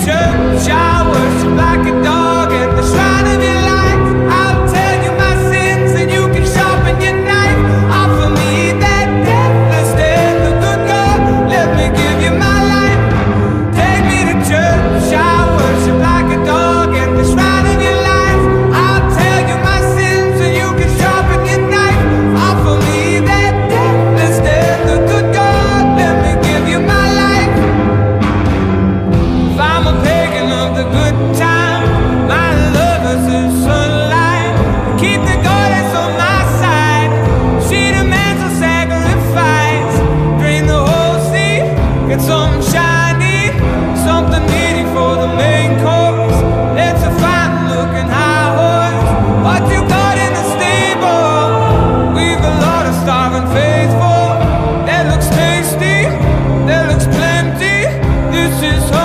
church, I worship like a dog at the shrine of your life. I'll tell you my sins and you can sharpen your knife. Offer me that deathless death, the good God, let me give you my life. Take me to church, I worship like a dog at the shrine of your life. I'll tell you my sins and you can sharpen your knife. Offer me that deathless death, the good God, let me give you my life. If I'm a pagan of the good time, my lover's the sunlight. Keep the goddess on my side. She demands a sacrifice. Drain the whole sea, get something shiny, something needy for the main course. It's a fine looking high horse. What you got in the stable? We've a lot of starving faithful. That looks tasty, that looks plenty. This is